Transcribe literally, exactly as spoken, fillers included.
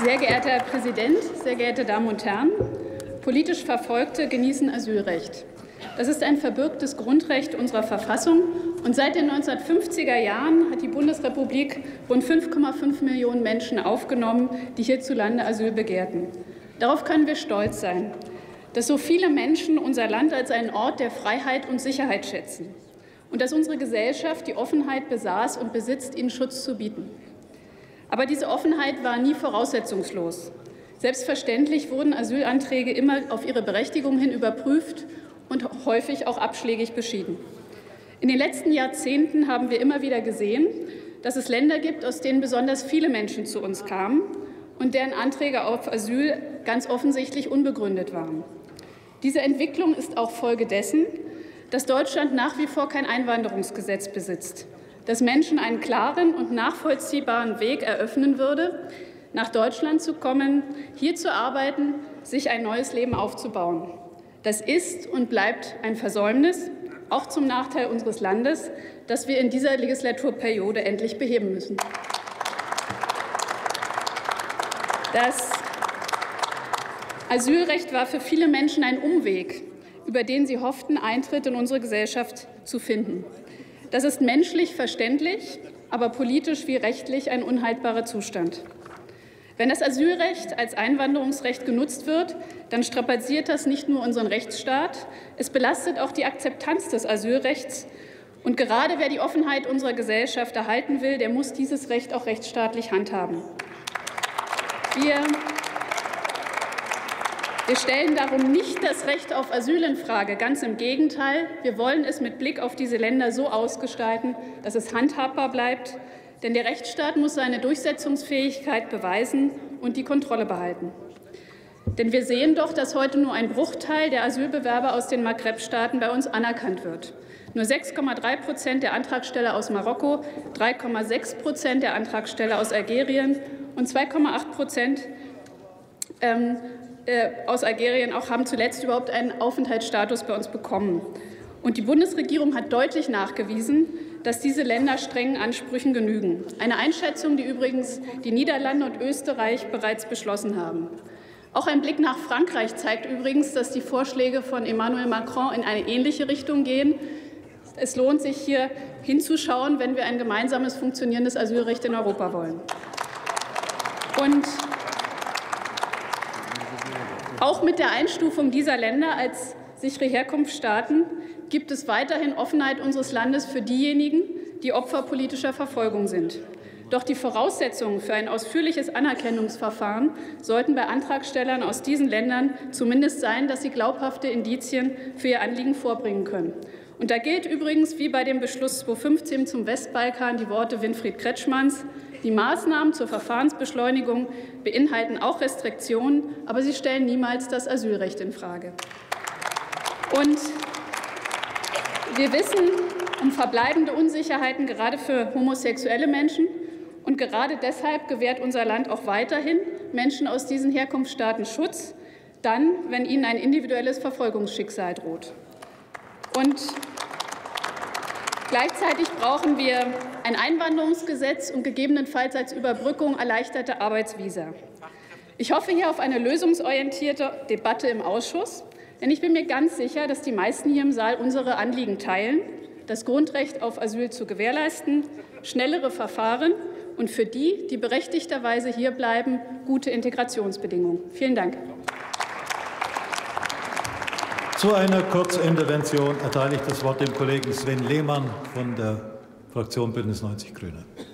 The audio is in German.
Sehr geehrter Herr Präsident, sehr geehrte Damen und Herren! Politisch Verfolgte genießen Asylrecht. Das ist ein verbürgtes Grundrecht unserer Verfassung. Und seit den neunzehnhundertfünfziger Jahren hat die Bundesrepublik rund fünf Komma fünf Millionen Menschen aufgenommen, die hierzulande Asyl begehrten. Darauf können wir stolz sein, dass so viele Menschen unser Land als einen Ort der Freiheit und Sicherheit schätzen und dass unsere Gesellschaft die Offenheit besaß und besitzt, ihnen Schutz zu bieten. Aber diese Offenheit war nie voraussetzungslos. Selbstverständlich wurden Asylanträge immer auf ihre Berechtigung hin überprüft und häufig auch abschlägig beschieden. In den letzten Jahrzehnten haben wir immer wieder gesehen, dass es Länder gibt, aus denen besonders viele Menschen zu uns kamen und deren Anträge auf Asyl ganz offensichtlich unbegründet waren. Diese Entwicklung ist auch Folge dessen, dass Deutschland nach wie vor kein Einwanderungsgesetz besitzt, das Menschen einen klaren und nachvollziehbaren Weg eröffnen würde, nach Deutschland zu kommen, hier zu arbeiten, sich ein neues Leben aufzubauen. Das ist und bleibt ein Versäumnis, auch zum Nachteil unseres Landes, das wir in dieser Legislaturperiode endlich beheben müssen. Das Asylrecht war für viele Menschen ein Umweg, über den sie hofften, Eintritt in unsere Gesellschaft zu finden. Das ist menschlich verständlich, aber politisch wie rechtlich ein unhaltbarer Zustand. Wenn das Asylrecht als Einwanderungsrecht genutzt wird, dann strapaziert das nicht nur unseren Rechtsstaat, es belastet auch die Akzeptanz des Asylrechts. Und gerade wer die Offenheit unserer Gesellschaft erhalten will, der muss dieses Recht auch rechtsstaatlich handhaben. Wir Wir stellen darum nicht das Recht auf Asyl in Frage. Ganz im Gegenteil. Wir wollen es mit Blick auf diese Länder so ausgestalten, dass es handhabbar bleibt. Denn der Rechtsstaat muss seine Durchsetzungsfähigkeit beweisen und die Kontrolle behalten. Denn wir sehen doch, dass heute nur ein Bruchteil der Asylbewerber aus den Maghreb-Staaten bei uns anerkannt wird. Nur sechs Komma drei Prozent der Antragsteller aus Marokko, drei Komma sechs Prozent der Antragsteller aus Algerien und zwei Komma acht Prozent ähm, aus Algerien auch haben zuletzt überhaupt einen Aufenthaltsstatus bei uns bekommen. Und die Bundesregierung hat deutlich nachgewiesen, dass diese Länder strengen Ansprüchen genügen. Eine Einschätzung, die übrigens die Niederlande und Österreich bereits beschlossen haben. Auch ein Blick nach Frankreich zeigt übrigens, dass die Vorschläge von Emmanuel Macron in eine ähnliche Richtung gehen. Es lohnt sich, hier hinzuschauen, wenn wir ein gemeinsames funktionierendes Asylrecht in Europa wollen. Und auch mit der Einstufung dieser Länder als sichere Herkunftsstaaten gibt es weiterhin Offenheit unseres Landes für diejenigen, die Opfer politischer Verfolgung sind. Doch die Voraussetzungen für ein ausführliches Anerkennungsverfahren sollten bei Antragstellern aus diesen Ländern zumindest sein, dass sie glaubhafte Indizien für ihr Anliegen vorbringen können. Und da gilt übrigens wie bei dem Beschluss zweitausendfünfzehn zum Westbalkan die Worte Winfried Kretschmanns: Die Maßnahmen zur Verfahrensbeschleunigung beinhalten auch Restriktionen, aber sie stellen niemals das Asylrecht infrage. Und wir wissen um verbleibende Unsicherheiten gerade für homosexuelle Menschen. Und gerade deshalb gewährt unser Land auch weiterhin Menschen aus diesen Herkunftsstaaten Schutz, dann, wenn ihnen ein individuelles Verfolgungsschicksal droht. Und gleichzeitig brauchen wir ein Einwanderungsgesetz und gegebenenfalls als Überbrückung erleichterte Arbeitsvisa. Ich hoffe hier auf eine lösungsorientierte Debatte im Ausschuss, denn ich bin mir ganz sicher, dass die meisten hier im Saal unsere Anliegen teilen, das Grundrecht auf Asyl zu gewährleisten, schnellere Verfahren und für die, die berechtigterweise hier bleiben, gute Integrationsbedingungen. Vielen Dank. Zu einer Kurzintervention erteile ich das Wort dem Kollegen Sven Lehmann von der Fraktion Bündnis neunzig Grüne.